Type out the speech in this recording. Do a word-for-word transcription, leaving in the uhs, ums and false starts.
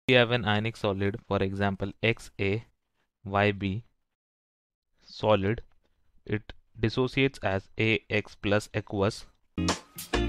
We have an ionic solid, for example X A Y B solid. It dissociates as A X plus aqueous.